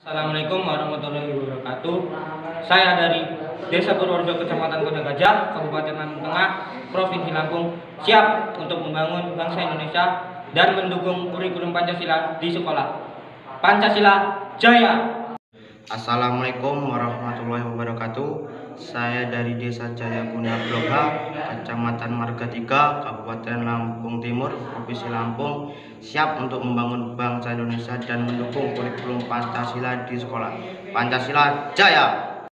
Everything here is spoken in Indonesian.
Assalamualaikum warahmatullahi wabarakatuh. Saya dari Desa Purworejo, Kecamatan Kota Gajah, Kabupaten Lampung Tengah, Provinsi Lampung, siap untuk membangun bangsa Indonesia dan mendukung kurikulum Pancasila di sekolah. Pancasila Jaya! Assalamualaikum warahmatullahi wabarakatuh. Saya dari Desa Jayaguna Blok H, Kecamatan Marga 3, Kabupaten Lampung Timur, Provinsi Lampung, siap untuk membangun bangsa Indonesia dan mendukung kurikulum Pancasila di sekolah. Pancasila Jaya!